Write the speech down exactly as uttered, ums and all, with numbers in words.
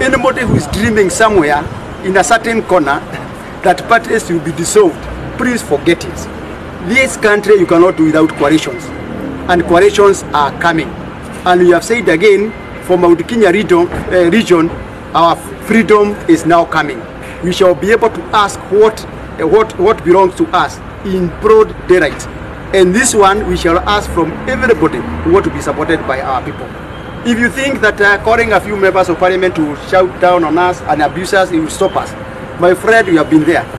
Anybody who is dreaming somewhere in a certain corner that parties will be dissolved, please forget it. This country you cannot do without coalitions, and coalitions are coming. And we have said again, for Mount Kenya region, uh, region, our freedom is now coming. We shall be able to ask what, uh, what, what belongs to us in broad daylight. And this one we shall ask from everybody who want to be supported by our people. If you think that uh, calling a few members of parliament to shout down on us and abuse us, it will stop us. My friend, you have been there.